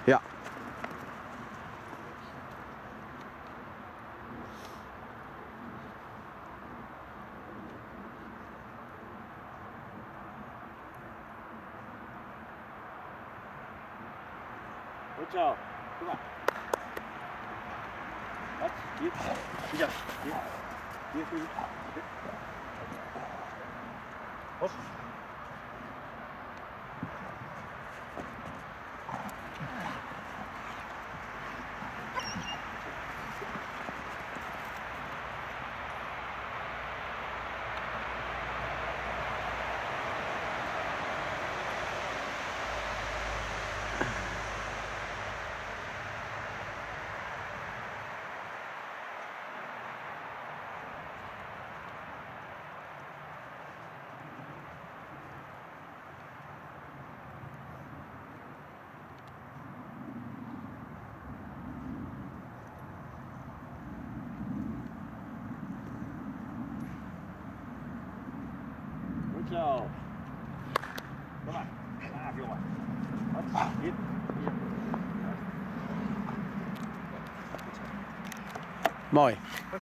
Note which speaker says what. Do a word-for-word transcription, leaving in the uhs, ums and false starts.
Speaker 1: Ja.
Speaker 2: Goed zo. Kom maar. Wat? Hier. Hier. Hier. Hier. Hier. Hop. Goed zo. Kom maar. Gaaf jongen. Wat? Hier. Hier.
Speaker 1: Mooi.